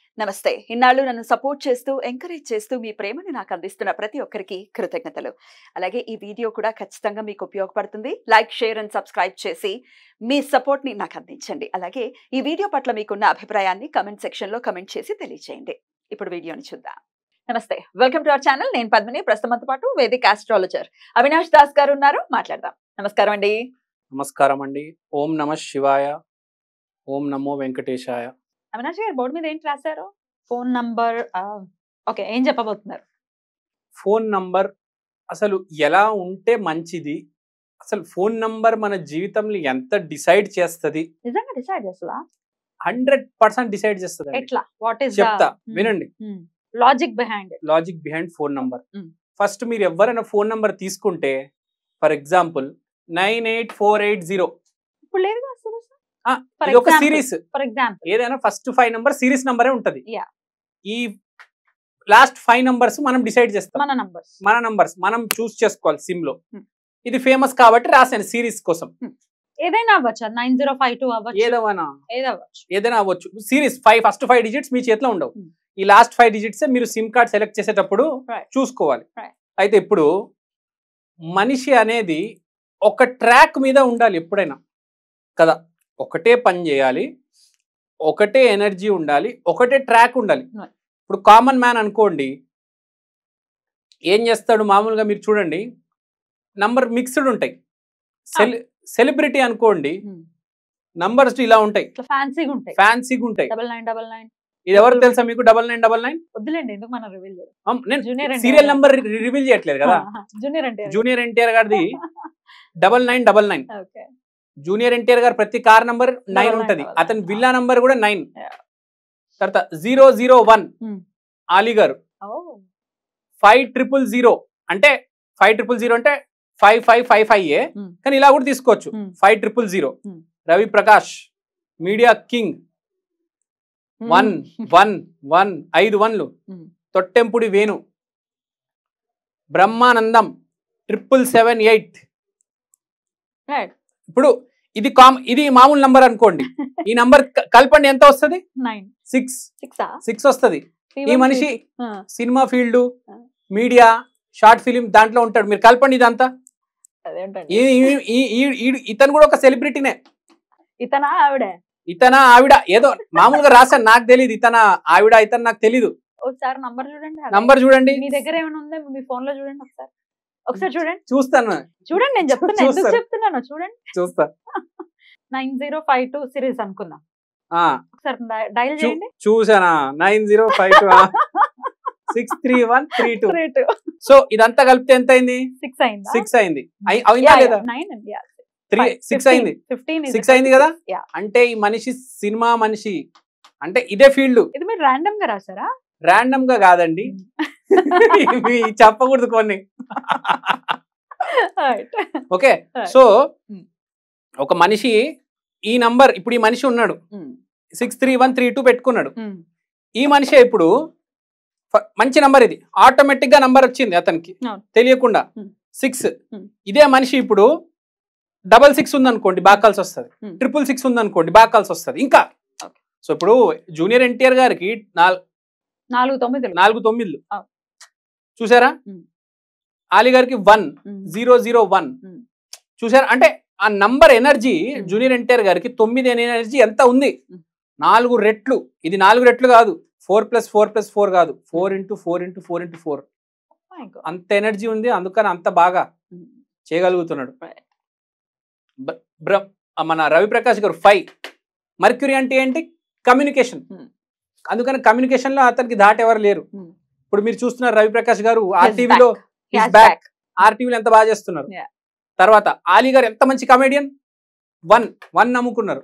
నమస్తే. ఇన్నాళ్ళు నన్ను సపోర్ట్ చేస్తూ, ఎంకరేజ్ చేస్తూ మీ ప్రేమను నాకు అందిస్తున్న ప్రతి ఒక్కరికి కృతజ్ఞతలు. అలాగే ఈ వీడియో కూడా ఖచ్చితంగా మీకు ఉపయోగపడుతుంది. లైక్, షేర్ అండ్ సబ్స్క్రైబ్ చేసి మీ సపోర్ట్‌ని నాకు అందించండి. అలాగే ఈ వీడియో పట్ల మీకున్న అభిప్రాయాన్ని కామెంట్ సెక్షన్‌లో కామెంట్ చేసి తెలియజేయండి. ఇప్పుడు వీడియోని చూద్దాం. నమస్తే. Welcome to our channel. నేను పద్మిని. ప్రస్తుతంతో పాటు వేదిక ఆస్ట్రాలజర్ అవినాష్ దాస్ గారు ఉన్నారు. మాట్లాడదాం. నమస్కారం అండి. నమస్కారం అండి. ఓం నమః శివాయ. ఓం నమో వెంకటేశాయ. అవినాష్ గారు బోర్డు మీద ఏంటి రాశారు? Phone number. ఓకే, ఏం చెప్పబోతున్నారు? ఫోన్ నంబర్ అసలు ఎలా ఉంటే మంచిది? అసలు ఫోన్ నంబర్ మన జీవితంలో ఎంత డిసైడ్ చేస్తుంది? నిజంగా డిసైడ్ చేస్తుందా? 100% డిసైడ్ చేస్తుంది. ఎట్లా? వాట్ ఈస్ చెప్తా వినండి. Logic behind phone number. First మీరు ఎవరైనా ఫోన్ నంబర్ తీసుకుంటే, ఫర్ ఎగ్జాంపుల్ 98480. ఇప్పుడు లేదు కదా. ఇది ఒక సిరీస్. ఫర్ ఎగ్జాంపుల్ ఏదైనా ఫస్ట్ 5 నంబర్ సిరీస్ నంబరే ఉంటది. ఈ లాస్ట్ 5 నంబర్స్ మనం డిసైడ్ చేస్తాం. మన నంబర్స్ మనం చూస్ చేసుకోవాలి సిమ్ లో. ఇది ఫేమస్ కాబట్టి రాశాను సిరీస్ కోసం. ఏదైనా అవ్వచ్చు. 9052 అవ్వచ్చు. ఏదైనా అవ్వచ్చు. సిరీస్ ఫస్ట్ 5 డిజిట్స్ మీ చేతిలో ఉండవు. ఈ లాస్ట్ 5 డిజిట్స్ మీరు సిమ్ కార్డ్ సెలెక్ట్ చేసేటప్పుడు చూసుకోవాలి. అయితే ఇప్పుడు మనిషి అనేది ఒక ట్రాక్ మీద ఉండాలి ఎప్పుడైనా కదా. ఒకటే పని చేయాలి, ఒకటే ఎనర్జీ ఉండాలి, ఒకటే ట్రాక్ ఉండాలి. ఇప్పుడు కామన్ మ్యాన్ అనుకోండి, ఏం చేస్తాడు మామూలుగా మీరు చూడండి, నంబర్ మిక్స్డ్ ఉంటాయి. సెలబ్రిటీ అనుకోండి, నంబర్స్ ఇలా ఉంటాయి, ఫ్యాన్సీగా ఉంటాయి. ఇది ఎవరు తెలుసా మీకు? 9999. వద్దులేండి, ఎందుకు మనం రివీల్ చేయాలి? సీరియల్ నంబర్ రివీల్ చేయట్లేదు కదా. జూనియర్ ఎన్టీఆర్ గారిది 9999. జూనియర్ ఎన్టీఆర్ గారు ప్రతి కార్ నంబర్ 9 ఉంటది. అతని విల్లా నంబర్ కూడా 9. తర్వాత 001 ఆలీ గారు. 5000 అంటే 5000 అంటే 5555 కానీ ఇలా కూడా తీసుకోవచ్చు. 5000 రవి ప్రకాష్, మీడియా కింగ్ 111 5 1లు. తొట్టెంపుడి వేణు, బ్రహ్మానందం 778. ఇప్పుడు ఇది మామూలు నంబర్ అనుకోండి. ఈ నంబర్ కలపండి, ఎంత వస్తుంది? 6 వస్తుంది. ఈ మనిషి cinema field, media, short film దాంట్లో ఉంటాడు. మీరు కలపండి ఇదంతా. ఇతను కూడా ఒక సెలబ్రిటీనే. ఇతనా ఆవిడ ఏదో మామూలుగా రాశాను, నాకు తెలియదు. ఇతనా ఆవిడ ఇతను నాకు తెలీదు. ఒకసారి నంబర్ చూడండి. మీ దగ్గర ఏమైనా ఉందా? మీ ఫోన్ లో చూడండి ఒకసారి చూడండి. చూస్తాను, చూడండి. నేను చెప్తున్నా, ఎందుకు చెప్తున్నాను చూడండి. చూస్తా. 9052 సిరీస్ అనుకుందాం. ఒకసారి డైల్ చేయండి. చూసానా? 9052 63132. సో ఇదంతా కలిపితే ఎంత అయింది? 6 అయింది. అయిందా లేదా? 6 అయింది. 6 అయింది కదా. అంటే ఈ మనిషి సినిమా మనిషి, అంటే ఇదే ఫీల్డ్. ఇది మీరు ర్యాండమ్ గా రాసారా? ర్యాండమ్ గా కాదండి, చెప్పకూడదు కొన్ని. ఓకే, సో ఒక మనిషి ఈ నంబర్, ఇప్పుడు ఈ మనిషి ఉన్నాడు 63132 పెట్టుకున్నాడు. ఈ మనిషి ఇప్పుడు మంచి నంబర్, ఇది ఆటోమేటిక్ గా నంబర్ వచ్చింది అతనికి తెలియకుండా 6. ఇదే మనిషి ఇప్పుడు 66 ఉందనుకోండి, బాగా కలిసి వస్తుంది. 666 ఉందనుకోండి, బాగా కలిసి వస్తుంది ఇంకా. సో ఇప్పుడు జూనియర్ ఎన్టీఆర్ గారికి 4 9 చూసారా? ఆలీ గారికి 1001 చూసారా? అంటే ఆ నంబర్ ఎనర్జీ జూనియర్ ఎన్టీఆర్ గారికి 9 ఎనర్జీ ఎంత ఉంది? 4 రెట్లు. ఇది 4 రెట్లు కాదు, 4+4+4 కాదు, 4x4x4x4. అంత ఎనర్జీ ఉంది, అందుకని అంత బాగా చేయగలుగుతున్నాడు. మన రవిప్రకాష్ గారు 5. మర్క్యూరీ అంటే ఏంటి? కమ్యూనికేషన్. అందుకని కమ్యూనికేషన్ లో అతనికి దాటి ఎవరు లేరు. ఇప్పుడు మీరు చూస్తున్నారు రవిప్రకాష్ గారు ఆర్టీవీలో ఎంత బాగా చేస్తున్నారు. తర్వాత ఆలీ గారు ఎంత మంచి కమెడియన్. 1 నమ్ముకున్నారు.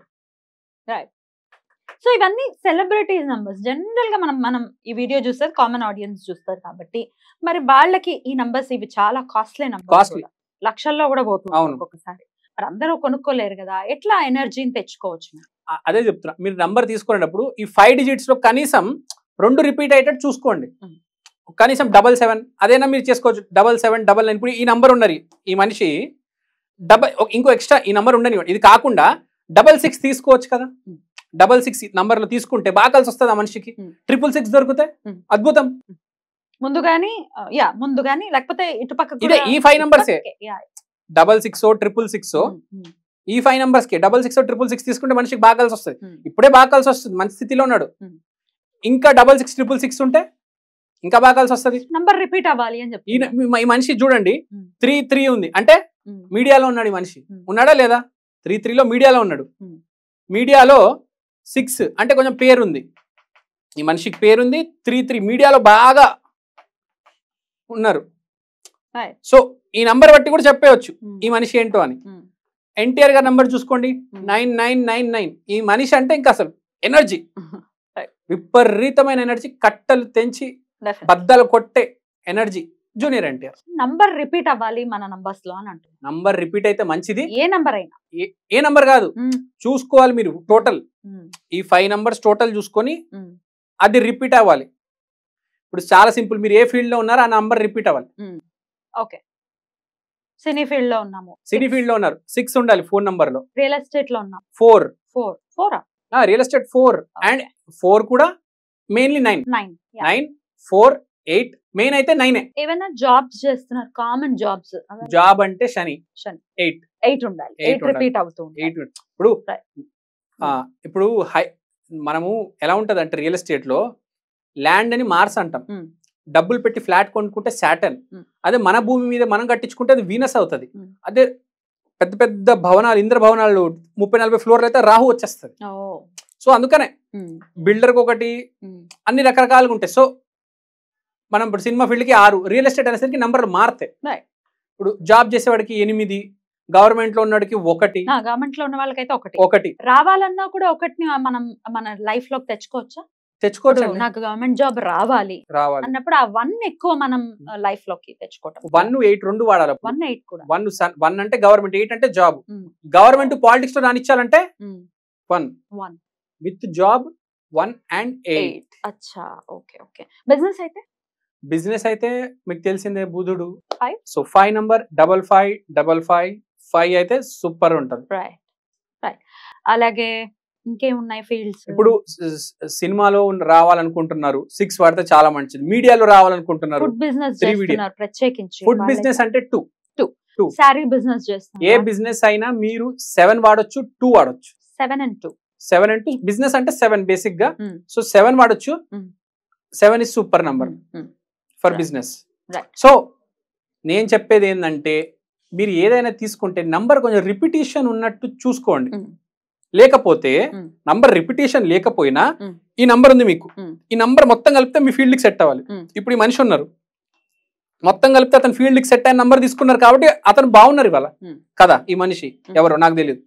సో ఇవన్నీ సెలబ్రిటీస్ నంబర్స్. జనరల్ గా మనం ఈ వీడియో చూస్తారు, కామన్ ఆడియన్స్ చూస్తారు కాబట్టి మరి వాళ్ళకి ఈ నంబర్స్ ఇవి చాలా కాస్ట్లీ నంబర్స్, లక్షల్లో కూడా పోతుంది ఒక్కొక్కసారి. మరి అందరూ కొనుక్కోలేరు కదా, ఎట్లా ఎనర్జీని తెచ్చుకోవచ్చు? అదే చెప్తున్నా. మీరు నంబర్ తీసుకునేటప్పుడు ఈ 5 డిజిట్స్ లో కనీసం 2 రిపీట్ అయ్యేటట్టు చూసుకోండి. కనీసం 77 అదేనా మీరు చేసుకోవచ్చు. 7799. ఇప్పుడు ఈ నంబర్ ఉన్నది, ఈ మనిషి ఇంకో ఎక్స్ట్రా ఈ నంబర్ ఉండని, ఇది కాకుండా 66 తీసుకోవచ్చు కదా. 66 నంబర్లు తీసుకుంటే బాగా కలిసి వస్తుంది ఆ మనిషికి. 666 దొరికితే అద్భుతం. ముందు గానీ లేకపోతే ఇటుపక్క ఇదే ఈ 5 నంబర్సే 66 666 ఈ 5 నంబర్స్ కి 66 666 తీసుకుంటే మనిషికి బాగా కలిసి వస్తుంది. ఇప్పుడే బాగా కలిసి వస్తుంది, మంచి స్థితిలో ఉన్నాడు. ఇంకా 66 666 ఉంటే ఇంకా బాగా కలిసి వస్తుంది. నంబర్ రిపీట్ అవ్వాలి అని చెప్పి ఈ మనిషి చూడండి 3 ఉంది అంటే మీడియాలో ఉన్నాడు. ఈ మనిషి ఉన్నాడా లేదా? 3 లో మీడియాలో ఉన్నాడు. మీడియాలో 6 అంటే కొంచెం పేరు ఉంది, ఈ మనిషికి పేరుంది. 3 మీడియాలో బాగా ఉన్నారు. సో ఈ నంబర్ బట్టి కూడా చెప్పేయచ్చు ఈ మనిషి ఏంటో అని. ఎన్టీఆర్ గారి నంబర్ చూసుకోండి 9999. ఈ మనిషి అంటే ఇంకా అసలు ఎనర్జీ, విపరీతమైన ఎనర్జీ, కట్టలు తెంచి బద్దలు కొట్టే energy junior NTR. Number repeat అవ్వాలి మన నంబర్స్ లో అని అంటారు. నంబర్ రిపీట్ అయితే మంచిది. ఏ నంబర్ అయినా, ఏ నంబర్ కాదు, చూసుకోవాలి మీరు టోటల్. ఈ 5 నంబర్స్ టోటల్ చూసుకొని అది రిపీట్ అవ్వాలి. ఇప్పుడు చాలా సింపుల్, మీరు ఏ ఫీల్డ్ లో ఉన్నారో ఆ నంబర్ రిపీట్ అవ్వాలి. ఓకే, సినీ ఫీల్డ్ లో ఉన్నాము, సినీ ఫీల్డ్ లో ఉన్నారు 6 ఉండాలి ఫోన్ నంబర్ లో. రియల్ ఎస్టేట్ లో ఉన్నాం 4 4 రియల్ ఎస్టేట్ 4 అండ్ 4 కూడా మెయిన్లీ 9 4 8 మెయిన్ అయితే 9. ఏమైనా జాబ్స్ చేస్తున్నారు, కామన్ జాబ్స్, జాబ్ అంటే శని 8 ఉండాలి, 8 రిపీట్ అవుతుంది. ఇప్పుడు మనము ఎలా ఉంటది అంటే రియల్ ఎస్టేట్ లో ల్యాండ్ అని మార్స్ అంటాం, డబ్బులు పెట్టి ఫ్లాట్ కొనుక్కుంటే సాటర్న్, అదే మన భూమి మీద మనం కట్టించుకుంటే అది వీనస్ అవుతుంది. అదే పెద్ద పెద్ద భవనాలు, ఇంద్ర భవనాలు 30-40 ఫ్లోర్లు అయితే రాహు వచ్చేస్తుంది. సో అందుకనే బిల్డర్కి ఒకటి అన్ని రకరకాలుగా ఉంటాయి. సో మనం ఇప్పుడు సినిమా ఫీల్డ్కి 6, రియల్ ఎస్టేట్ అనేసరికి నంబర్లు మారుతాయి. ఇప్పుడు జాబ్ చేసేవాడికి 8, గవర్నమెంట్ లో ఉన్నవాడికి 1, గవర్నమెంట్ లో ఉన్న వాళ్ళకైతే 1 రావాలన్నా కూడా 1ని మనం మన లైఫ్ లోకి తెచ్చుకోవచ్చు. నాకు గవర్నమెంట్ జాబ్ రావాలి అన్నప్పుడు ఆ 1 ఎక్కువ మనం లైఫ్ లోకి తెచ్చుకోవటం. 1 8 2 వాడాలి. 1 8 కూడా 1 అంటే గవర్నమెంట్, 8 అంటే జాబ్. గవర్నమెంట్ పాలిటిక్స్ లో రానిచ్చాలంటే 1 విత్ జాబ్ 1 and 8. అచ్చా, ఓకే ఓకే. బిజినెస్ అయితే మీకు తెలిసిందే బుధుడు 5. సో 5 నంబర్ 5555 అయితే సూపర్ ఉంటుంది. అలాగే ఇంకేమున్నాయి ఫీల్డ్స్? ఇప్పుడు సినిమాలో రావాలనుకుంటున్నారు 6 వాడితే చాలా మంచిది. మీడియాలో రావాలనుకుంటున్నారు, ఫుడ్ బిజినెస్ చేస్తున్నారు ప్రత్యేకించి. ఫుడ్ బిజినెస్ అంటే 2. సారీ బిజినెస్ చేస్తున్నారు. ఏ బిజినెస్ అయినా మీరు 7 వాడొచ్చు, 2 వాడొచ్చు. 7 and 2 బిజినెస్ అంటే 7 బేసిక్ గా. సో 7 వాడొచ్చు. 7 is super number for business. So నేను చెప్పేది ఏంటంటే మీరు ఏదైనా తీసుకుంటే నంబర్ కొంచెం రిపిటేషన్ ఉన్నట్టు చూసుకోండి. లేకపోతే నంబర్ రిపిటేషన్ లేకపోయినా ఈ నంబర్ ఉంది మీకు, ఈ నంబర్ మొత్తం కలిపితే మీ ఫీల్డ్ కి సెట్ అవ్వాలి. ఇప్పుడు ఈ మనిషి ఉన్నారు, మొత్తం కలిపితే అతను ఫీల్డ్ కి సెట్ అయిన నంబర్ తీసుకున్నారు కాబట్టి అతను బాగున్నారు ఇవాళ కదా. ఈ మనిషి ఎవరో నాకు తెలియదు.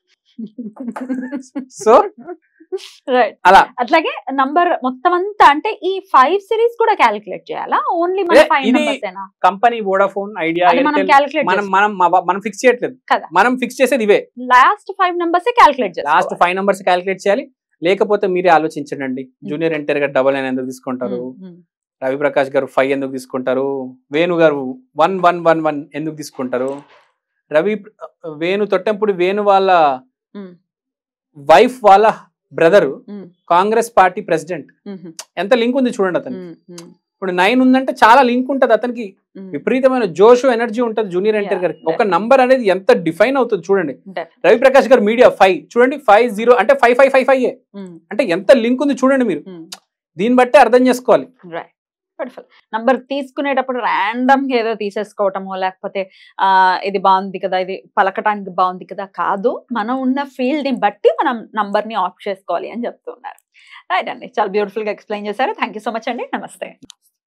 సో అలా అట్లాగే నంబర్ మొత్తం అంతా అంటే ఈ 5 సిరీస్ కూడా క్యాలిక్యులేట్ చేయాలా? ఓన్లీ మన 5 నంబర్స్ ఏనా? కంపెనీ వోడాఫోన్, ఐడియా, మనం ఫిక్స్ చేయట్లేదు కదా, మనం ఫిక్స్ చేసేది ఇవే. లాస్ట్ 5 నంబర్స్ క్యాలిక్యులేట్ చేయాలి. లాస్ట్ 5 నంబర్స్ క్యాలిక్యులేట్ చేయాలి. లేకపోతే మీరే ఆలోచించండి, జూనియర్ ఎన్టీఆర్ గారు 99 ఎందుకు తీసుకుంటారు, రవి ప్రకాష్ గారు 5 ఎందుకు తీసుకుంటారు, వేణు గారు 1111 ఎందుకు తీసుకుంటారు, వేణు తొట్టెంపుడు వేణు వాళ్ళ వైఫ్ వాళ్ళ బ్రదర్ కాంగ్రెస్ పార్టీ ప్రెసిడెంట్. ఎంత లింక్ ఉంది చూడండి అతనికి. ఇప్పుడు 9 ఉందంటే చాలా లింక్ ఉంటది అతనికి, విపరీతమైన జోష్ ఎనర్జీ ఉంటది జూనియర్ ఎన్టీఆర్ గారికి. ఒక నంబర్ అనేది ఎంత డిఫైన్ అవుతుంది చూడండి. రవి ప్రకాష్ గారు మీడియా 5 చూడండి, 50 అంటే 5555 అంటే ఎంత లింక్ ఉంది చూడండి మీరు. దీన్ని బట్టి అర్థం చేసుకోవాలి. నంబర్ తీసుకునేటప్పుడు ర్యాండమ్ గా ఏదో తీసేసుకోవటమో లేకపోతే ఇది బాగుంది కదా, ఇది పలకటానికి బాగుంది కదా కాదు, మనం ఉన్న ఫీల్డ్ ని బట్టి మనం నంబర్ ని ఆఫ్ చేసుకోవాలి అని చెప్తున్నారు. రైట్ అండి, చాలా బ్యూటిఫుల్ గా ఎక్స్ప్లెయిన్ చేశారు. థ్యాంక్ యూ సో మచ్ అండి. నమస్తే.